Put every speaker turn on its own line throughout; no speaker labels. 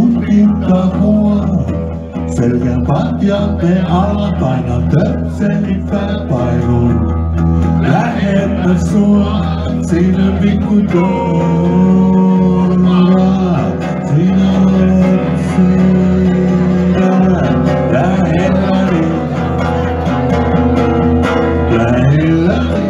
Tutkinta mua selkän patjamme alla paina töpselin pääpainun. Lähempä sua, siinä pikku Dora. Sinä olet siinä lähelläni, lähelläni.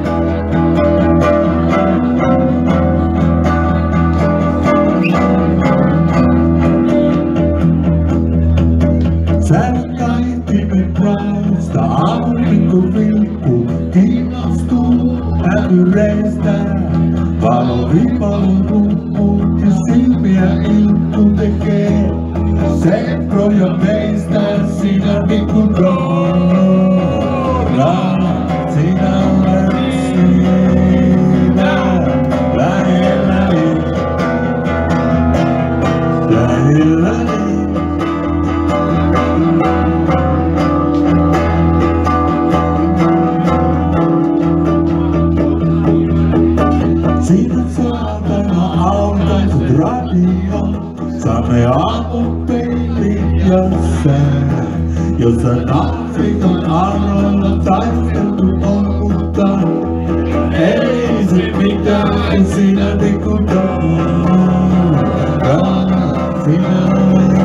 Sätkäihtimen raista aurinko vilkkuu, kiinnostuu hävyreistä. Valo vipalo ruppuu ja silmiä ilttu tekee. Seproja meistä sinä pikku Dora. Sinä olet siinä lähelläni, lähelläni. Siinä saatana autaiset radio, saamme aamupeilin ja sää. Jossain Afrikan aroilla taisteltu on, mutta ei se mitään, sinä pikku Dora. Sinä olet